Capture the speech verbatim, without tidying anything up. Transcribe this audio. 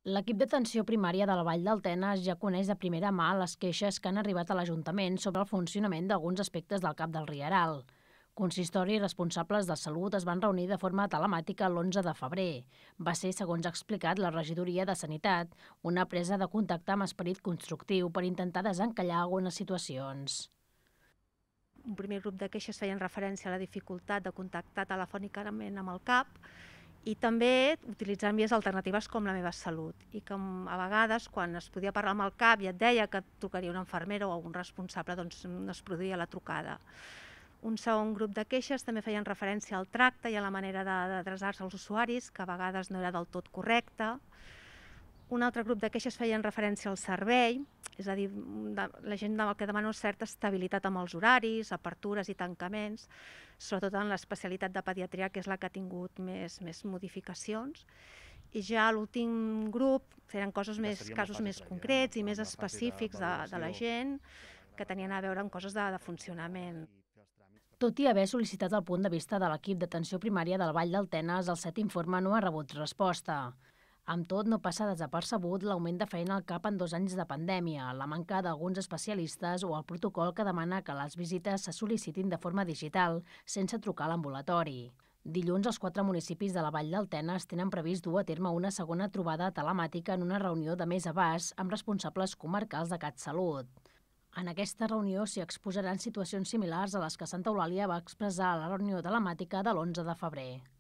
L'equip d'atenció primària de la Vall del Tenes ja coneix de primera mà les queixes que han arribat a l'Ajuntament sobre el funcionament d'alguns aspectes del Cap del Rieral. Consistori i responsables de salut es van reunir de forma telemàtica l'onze de febrer. Va ser, segons ha explicat la regidoria de Sanitat, una presa de contacte amb esperit constructiu per intentar desencallar algunes situacions. Un primer grup de queixes feien referència a la dificultat de contactar telefònicament amb el C A P i també utilitzant vies alternatives com la Meva Salut. I que a vegades, quan es podia parlar amb el C A P i et deia que et trucaria una infermera o algun responsable, doncs no es produïa la trucada. Un segon grup de queixes també feien referència al tracte i a la manera d'adreçar-se als usuaris, que a vegades no era del tot correcta. Un altre grup de queixes feien referència al servei, és a dir, la gent el que demana és certa estabilitat amb els horaris, apertures i tancaments, sobretot en l'especialitat de pediatria, que és la que ha tingut més, més modificacions. I ja l'últim grup eren coses més, casos més concrets i més específics de, de la gent, que tenien a veure amb coses de, de funcionament. Tot i haver sol·licitat el punt de vista de l'equip d'atenció primària del Vall del Tenes, el set informe no ha rebut resposta. Amb tot, no passa desapercebut l'augment de feina al C A P en dos anys de pandèmia, la manca d'alguns especialistes o el protocol que demana que les visites se sol·licitin de forma digital, sense trucar a l'ambulatori. Dilluns, els quatre municipis de la Vall del Tenes tenen previst dur a terme una segona trobada telemàtica en una reunió de més abast amb responsables comarcals de CatSalut. En aquesta reunió s'hi exposaran situacions similars a les que Santa Eulàlia va expressar a la reunió telemàtica de l'onze de febrer.